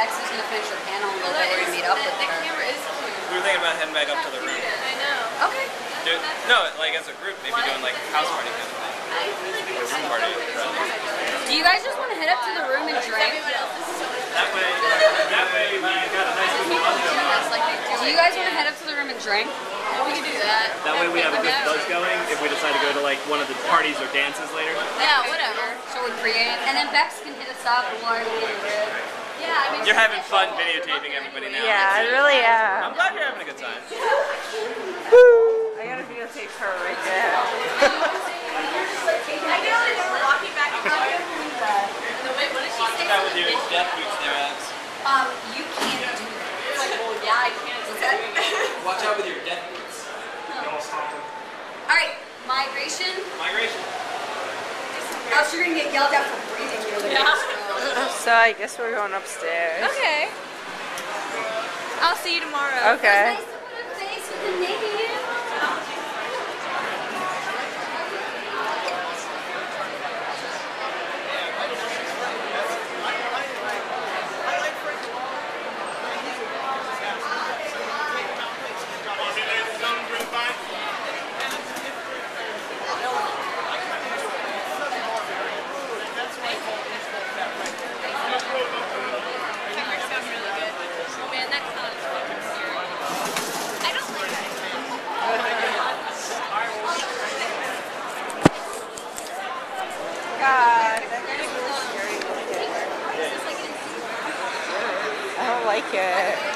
Bex is gonna finish her panel in a little bit. We're gonna meet up with her. The camera is cute. We were thinking about heading back up to the room. I know. Okay. No, like as a group, maybe doing like house party kind of thing. Or room party. Do you guys just want to head up to the room and drink? That way we got a nice little buzz going on. Do you guys want to head up to the room and drink? We can do that. That way we have a good buzz going if we decide to go to like one of the parties or dances later. Yeah, whatever. So we create, and then Bex can hit us up and we'll already get it. Yeah, I mean. You're having fun videotaping everybody now. Yeah, I really am. I'm glad you're having a good time. I gotta videotape her right there. I know they were walking back and forth. Wait, what did she say? That with your death boots there, Alex. You can't do that. It's like, well, yeah, I can't do that. Watch out with your death boots. Alright, migration. Migration. Else you're gonna get yelled at for breathing really. Yeah. So I guess we're going upstairs. Okay. I'll see you tomorrow. Okay. Nice to put a face with the name. God, I don't like it.